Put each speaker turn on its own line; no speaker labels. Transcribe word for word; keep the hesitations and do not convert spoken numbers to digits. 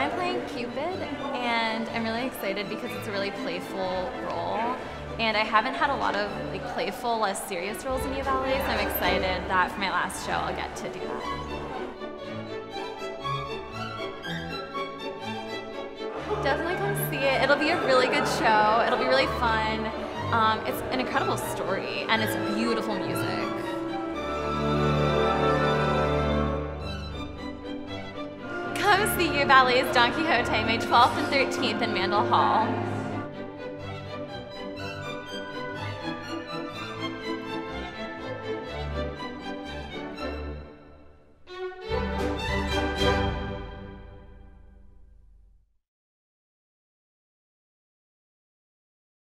I'm playing Cupid, and I'm really excited because it's a really playful role. And I haven't had a lot of like playful, less serious roles in U Ballet, so I'm excited that for my last show I'll get to do that. Definitely come see it. It'll be a really good show. It'll be really fun. Um, it's an incredible story, and it's beautiful music. Come see U Ballet's Don Quixote May twelfth and thirteenth in Mandel Hall.